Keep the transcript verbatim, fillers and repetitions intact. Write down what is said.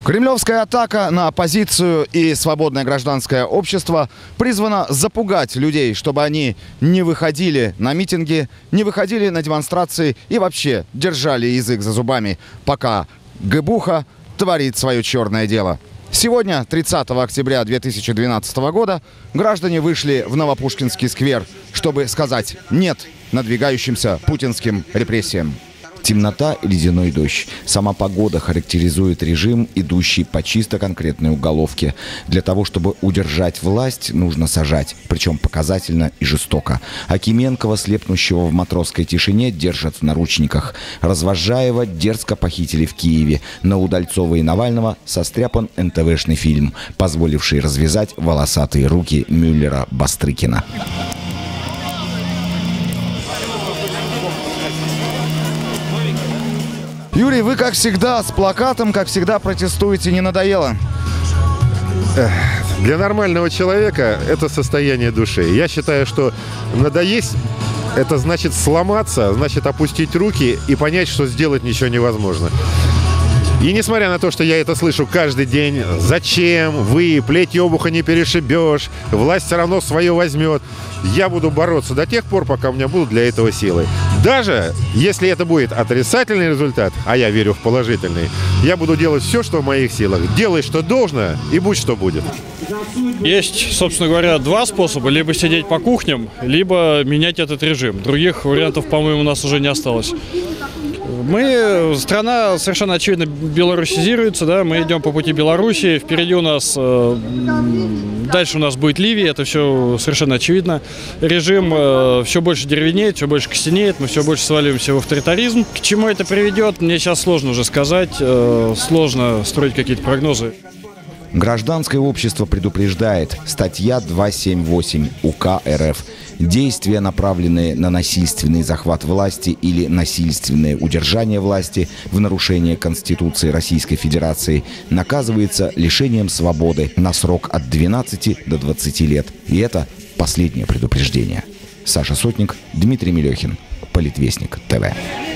Кремлевская атака на оппозицию и свободное гражданское общество призвана запугать людей, чтобы они не выходили на митинги, не выходили на демонстрации и вообще держали язык за зубами, пока ГБУха творит свое черное дело. Сегодня, тридцатого октября две тысячи двенадцатого года, граждане вышли в Новопушкинский сквер, чтобы сказать «нет» надвигающимся путинским репрессиям. Темнота и ледяной дождь. Сама погода характеризует режим, идущий по чисто конкретной уголовке. Для того, чтобы удержать власть, нужно сажать, причем показательно и жестоко. Акименкова, слепнущего в матросской тишине, держат в наручниках. Развожаева дерзко похитили в Киеве. На Удальцова и Навального состряпан эн тэ вэ-шный фильм, позволивший развязать волосатые руки Мюллера-Бастрыкина. Юрий, вы, как всегда, с плакатом, как всегда, протестуете. Не надоело? Для нормального человека это состояние души. Я считаю, что надоесть – это значит сломаться, значит опустить руки и понять, что сделать ничего невозможно. И несмотря на то, что я это слышу каждый день, зачем вы, плеть обуха не перешибешь, власть все равно свое возьмет, я буду бороться до тех пор, пока у меня будут для этого силы. Даже если это будет отрицательный результат, а я верю в положительный, я буду делать все, что в моих силах. Делай, что должно, и будь, что будет. Есть, собственно говоря, два способа. Либо сидеть по кухням, либо менять этот режим. Других вариантов, по-моему, у нас уже не осталось. Мы, страна совершенно очевидно белорусизируется, да, мы идем по пути Белоруссии, впереди у нас, э, дальше у нас будет Ливия, это все совершенно очевидно. Режим э, все больше деревенеет, все больше костенеет, мы все больше сваливаемся в авторитаризм. К чему это приведет, мне сейчас сложно уже сказать, э, сложно строить какие-то прогнозы. Гражданское общество предупреждает. Статья двести семьдесят восемь УК эр эф. Действия, направленные на насильственный захват власти или насильственное удержание власти в нарушение Конституции Российской Федерации, наказывается лишением свободы на срок от двенадцати до двадцати лет. И это последнее предупреждение. Саша Сотник, Дмитрий Мелехин, Политвестник тэ вэ.